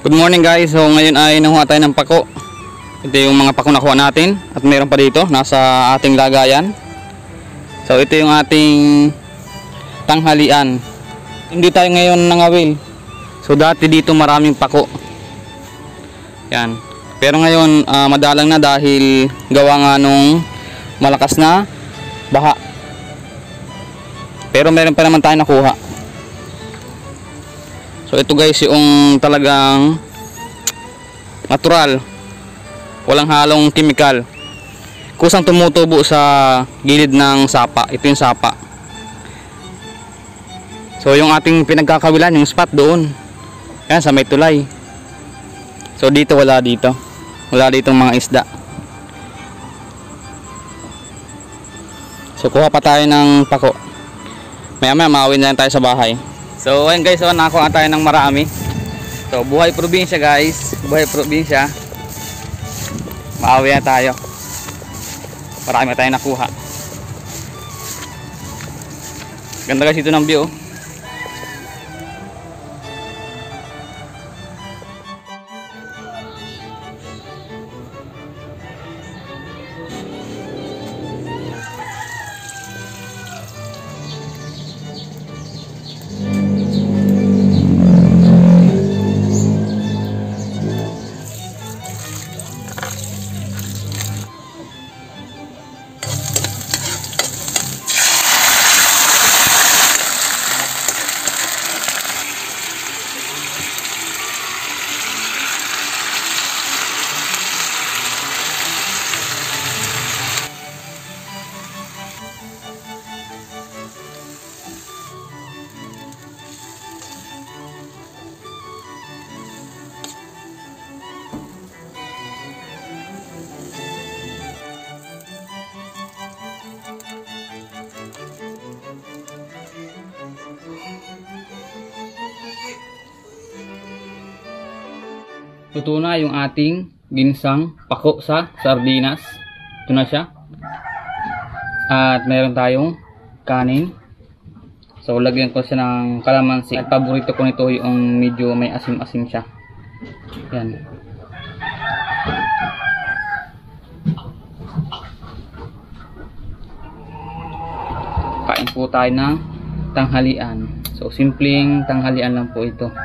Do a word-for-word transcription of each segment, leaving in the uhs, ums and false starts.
Good morning guys. So ngayon ay nanguha tayo ng pako. Ito yung mga pako nakuha natin. At meron pa dito nasa ating lagayan. So ito yung ating tanghalian. Hindi tayo ngayon nangawil. So dati dito maraming pako. Yan. Pero ngayon uh, madalang na dahil gawa nga nung malakas na baha. Pero meron pa naman tayo nakuha. So ito guys yung talagang natural, walang halong chemical, kusang tumutubo sa gilid ng sapa. Ito yung sapa. So yung ating pinagkakawilan, yung spot doon, yan sa may tulay. So dito wala, dito wala ditong mga isda. So kuha pa tayo ng pako. Maya maya maawin na lang tayo sa bahay. So ayun guys, so, nakakuha tayo ng marami. So buhay probinsya guys, buhay probinsya. Maawi na tayo. Marami na tayo nakuha. Ganda guys ito ng view. Luto na yung ating ginsang pako sa sardinas. Ito na siya. At meron tayong kanin. So lagyan ko siya ng kalamansi. At paborito ko nito yung medyo may asim-asim siya. Yan. Kain po tayo ng tanghalian. So simpleng tanghalian lang po ito.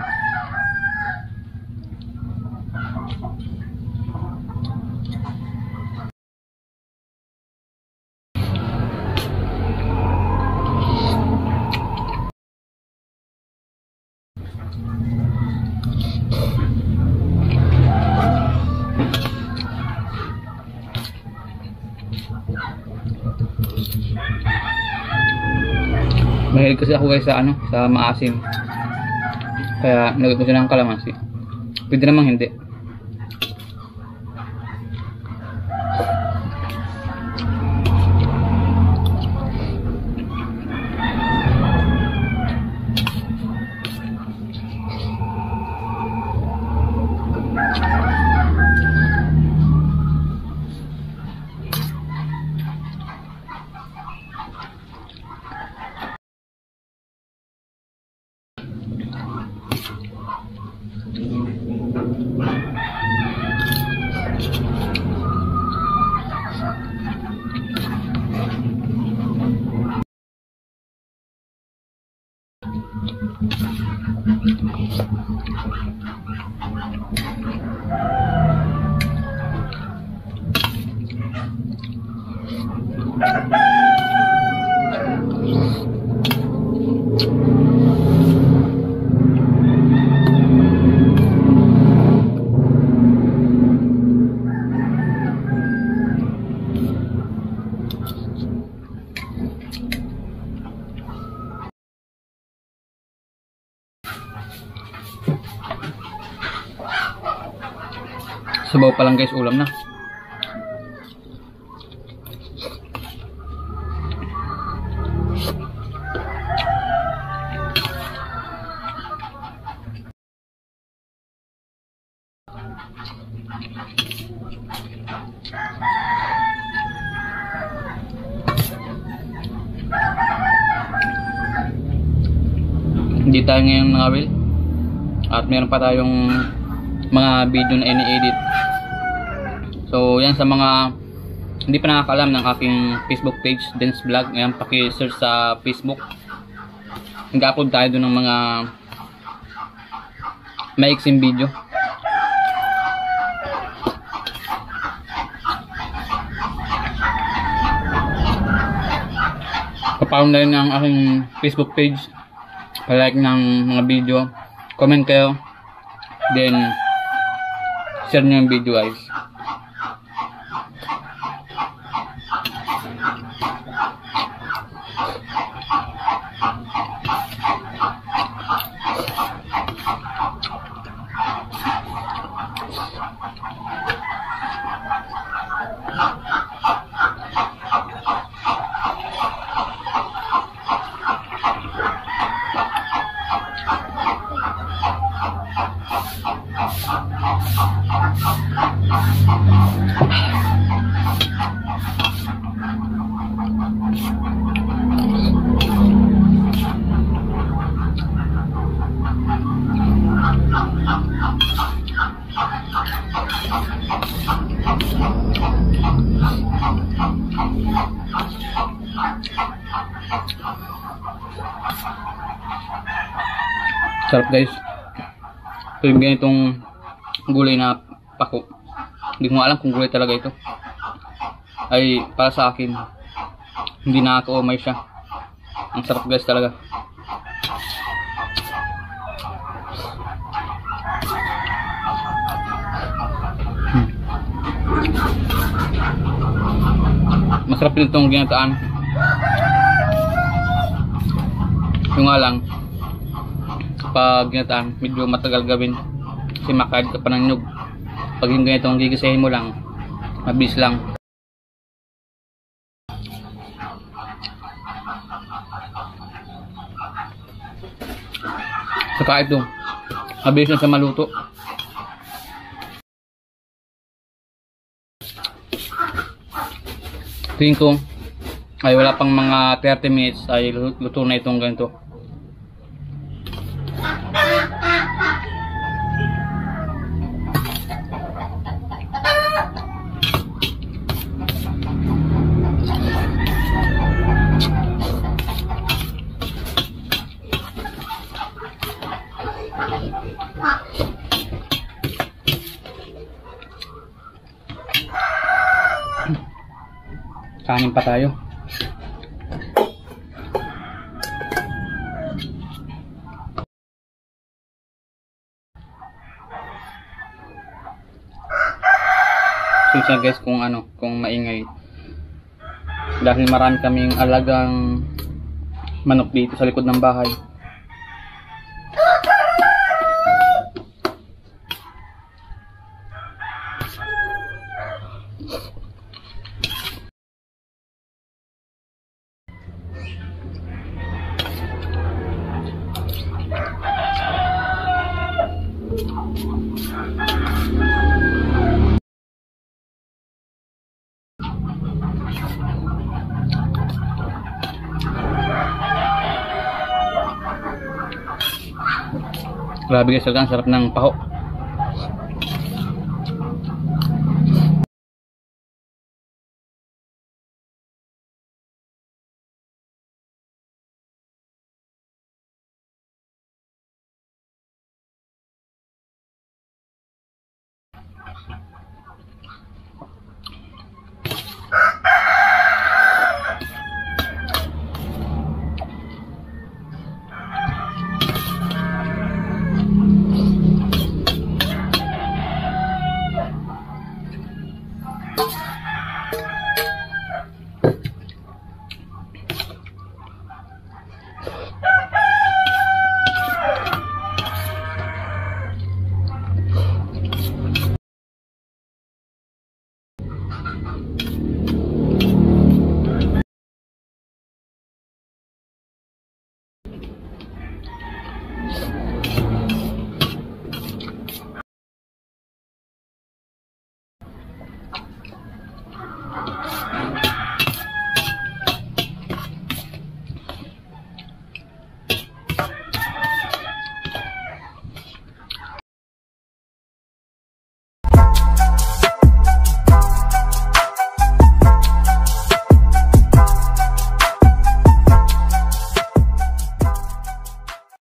Mahilig kasi ako guys sa ano, sa maasim. Kaya nilagay ko siya ng kalamansi. Pwede namang hindi. Sabaw pa lang guys, ulam na. Hindi tayo ngayon nangawil. At meron pa tayong mga video na ini-edit. So yan, sa mga hindi pa nakakaalam ng aking Facebook page, Dance Vlog, ayan, paki-search sa Facebook. Nag-upload tayo doon ng mga maiksing video. Pa-follow na rin ang aking Facebook page, pa-like ng mga video, comment kayo, then share nyo yung video guys. Sarap guys. Ito yung ganitong gulay na pako. Hindi ko alam kung gulay talaga ito. Ay para sa akin, hindi nakaka-umay siya. Ang sarap guys talaga. Hmm. Masarap din itong ginataan. Yung nga lang, pag ginataan, medyo matagal gawin kasi makain ka pa ng nyug. Pag yung ganitong gigisahin mo lang, mabilis lang. Saka ito, mabilis na siya maluto. Tingin ko ay wala pang mga thirty minutes ay luto na itong ganito. Kanin pa tayo. Susya guys kung ano, kung maingay. Dahil marami kaming alagang manok dito sa likod ng bahay. Grabe guys, talagang sarap ng paho.